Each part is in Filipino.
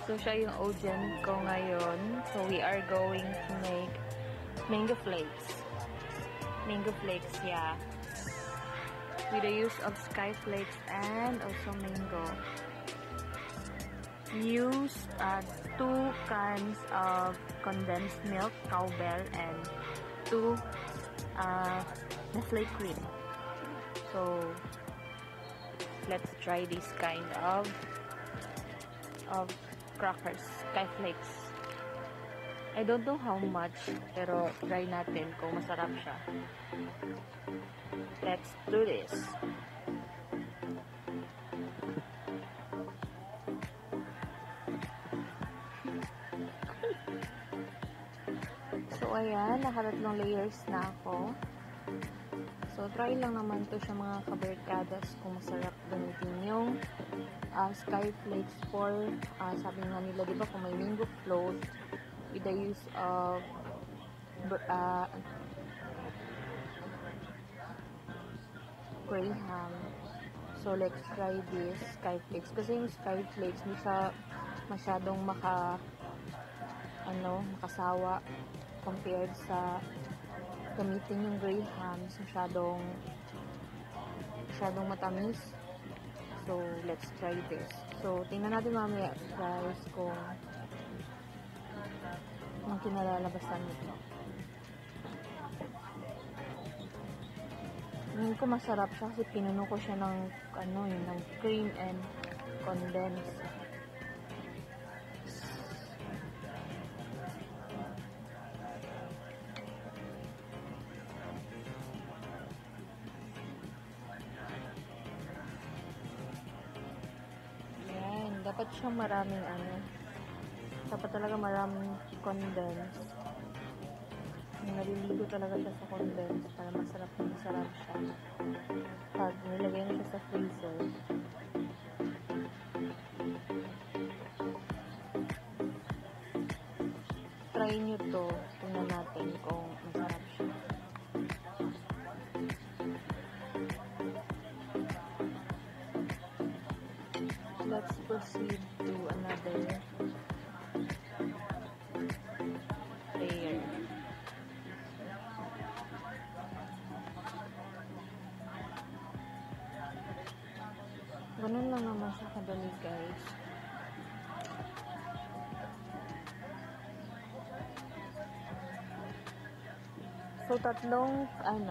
So, siya yung audience ko ngayon. So, we are going to make mango flakes. Mango flakes, yeah. With the use of sky flakes and also mango. Use 2 cans of condensed milk, cowbell, and 2 Nestle cream. So, let's try this kind of crackers, sky flakes. I don't know how much, pero try natin kung masarap siya. Let's do this. So, ayan, nakatatlong layers na ako. So, try lang naman to siya mga kabarkadas kung masarap gamitin yung sky flakes for, sabi nga nila, diba, kung may mango float with the use of Graham. So, let's try this sky flakes. Kasi yung sky flakes, hindi siya masyadong makasawa compared sa gamitin yung Grahams, masyadong matamis. So, let's try this. So, tingnan natin mamaya, guys, kung anong kinalalabasan nito. Tingin ko masarap siya kasi pinuno ko siya ng, ng cream and condensed. Dapat siya maraming dapat talaga maraming condense. Naliligo talaga siya sa condense para masarap siya. Pag nilagay mo siya sa freezer. Try nyo to. Tingnan natin kung masarap siya. Let's proceed to another layer. Ganun lang naman siya kadali, guys. So, tatlong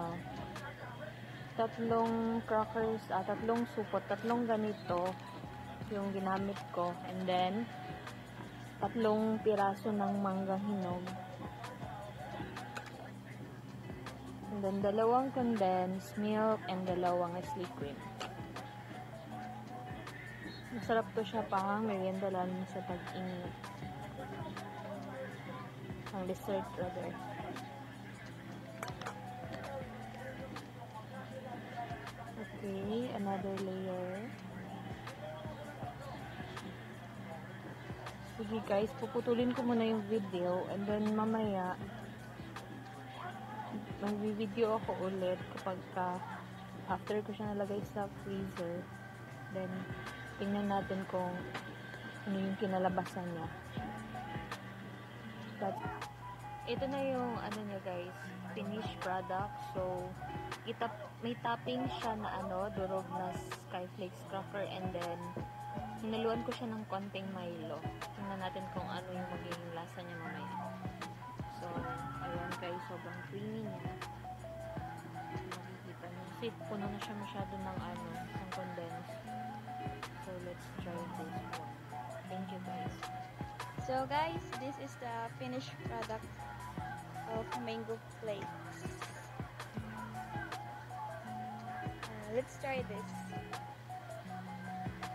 crackers, tatlong supot, tatlong ganito yung ginamit ko, and then 3 piraso ng manggang hinog, and then 2 condensed milk and 2 Nestle cream. Masarap to siya pang merienda lalo sa tag-init, ang dessert rather. Okay, another layer. Sige guys, puputulin ko muna yung video and then mamaya mag-video ako ulit kapag after ko siya nalagay sa freezer. Then tingnan natin kung ano yung kinalabasan niya. But ito na yung niya guys, finished product. So may topping siya na durog na sky flakes cracker, and then hinaluan ko siya ng konting Milo. Tingnan natin kung ano yung magiging lasa niya mamaya. So, ayan guys, sobrang creamy niya. Makikita niyo. Kasi puno na siya masyado ng ng condensed. So, let's try this one. Thank you guys. So guys, this is the finished product of mango flakes. Let's try this.